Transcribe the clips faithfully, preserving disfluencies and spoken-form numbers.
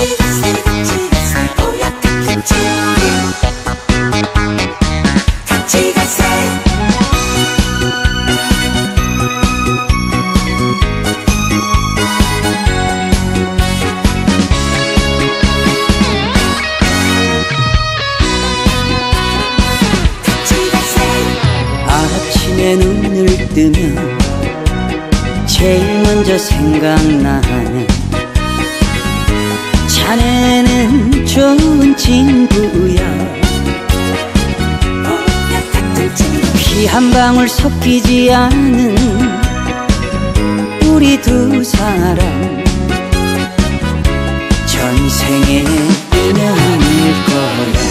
같이 가세 같이 가세 보약 같은 친구 같이 가세. 아침에 눈을 뜨면 제일 먼저 생각나는 자네는 좋은 친구야. 피 한 방울 섞이지 않은 우리 두 사람 전생의 인연일 거야.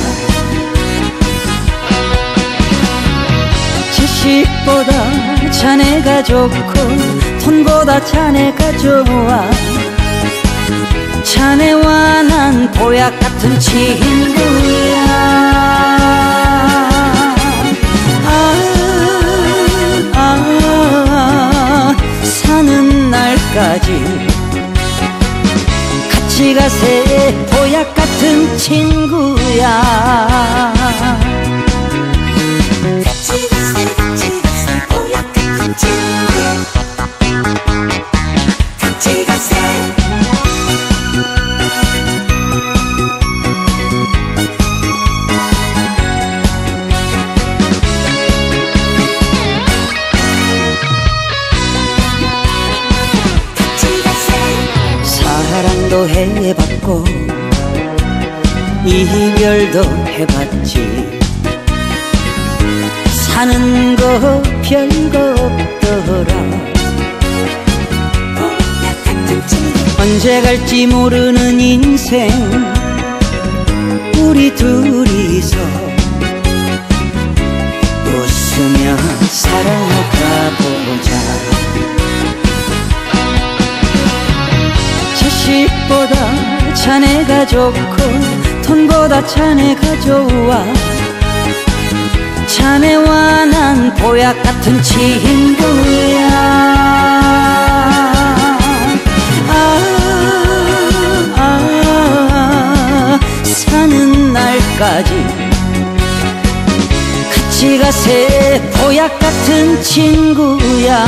지식보다 자네가 좋고 돈보다 자네가 좋아. 자네와 난 보약 같은 친구야. 아, 아, 사는 날까지 같이 가세 보약 같은 친구야. 같이 가세 같이 가세 보약 같은 친구 같이 가세. 같이 가세. 사랑도 해봤고 이별도 해봤지. 사는 거 별거 없더라. 언제 갈지 모르는 인생 우리 둘이서 웃으며 살아가보자. 자식보다 자네가 좋고 돈보다 자네가 좋아. 자네와 난 보약 같은 친구야. 아, 아, 사는 날까지 같이 가세 보약 같은 친구야.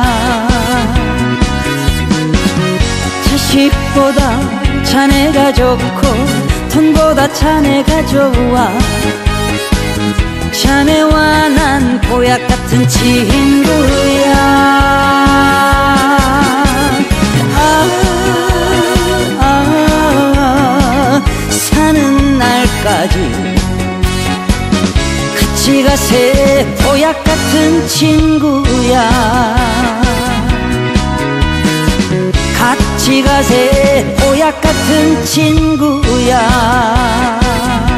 자식보다 자네가 좋고 돈보다 자네가 좋아. 자네와 난 보약 같은 친구야. 아, 아, 사는 날까지 같이 가세 보약 같은 친구야. 같이 가세 보약 같은 친구야.